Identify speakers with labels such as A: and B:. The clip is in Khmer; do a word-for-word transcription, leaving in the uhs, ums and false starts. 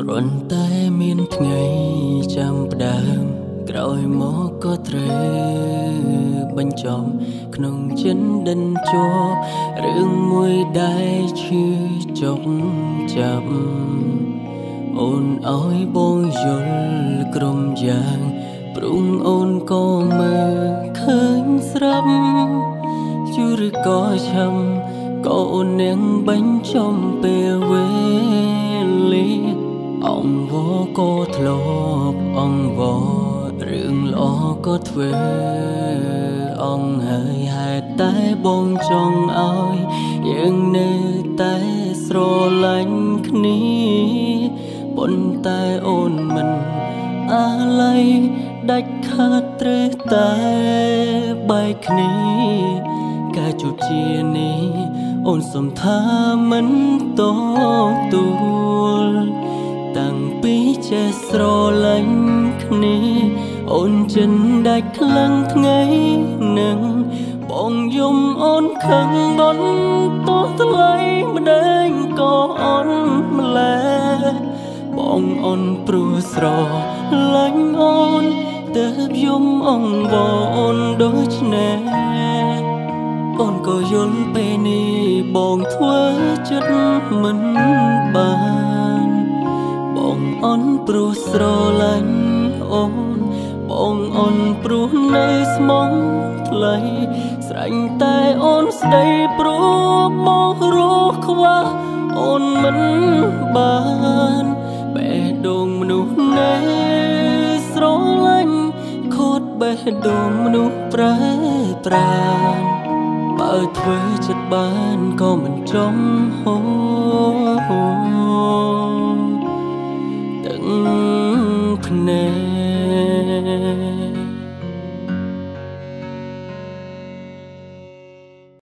A: รนតែមានថ្ងៃចាំផ្ដើមក្រោយមកក៏ត្រូវបញ្ចប់ក្នុងចិនដិនជាប់រឿងមួយដែលឈឺចុកចាប់អូនឲ្យបងយល់ក្រុមយ៉ាងព្រមអូនក៏មើលឃើញស្រាប់យូរឬក៏ឆាំក៏អូននឹងបញ្ចំពេលវេលាអងវក៏ធ្លាប់អងវរឿងល្អក៏ធ្វើអងហើយហេតុតែបងចង់ឲ្យយើងនៅតែស្រឡាញ់គ្នាប៉ុន្តែអូនមិនអាឡ័យដាច់ខាតត្រូវតែបែកគ្នាការជួបជានេះអូនសុំថាមិនតទួលតាំងពីចេះស្រឡាញ់គ្នាអូនចិនដាច់ខ្លាំងថ្ងៃនឹងបងយំអូនខឹងបនតោះថ្លៃម្ដែងក៏អូនម្លែបងអូនព្រោះស្រឡាញ់អូនទើបយំអងវអូនដូចនេះអូនក៏យល់ពេលនេះបងធ្វើចិត្តមិនបានបងអូនព្រោះស្រឡាញ់អូនបងអូនព្រោះនៅស្មងថ្លៃស្រឡាញ់តែអូនស្ដីព្រោះមករស់ខ្វះអូនមិនបានបេះដូងមនុស្សណែស្រឡាញ់ខូចបេះដូងមនុស្សប្រែប្រានបើធ្វើចិត្តបានក៏មិនចំហូរ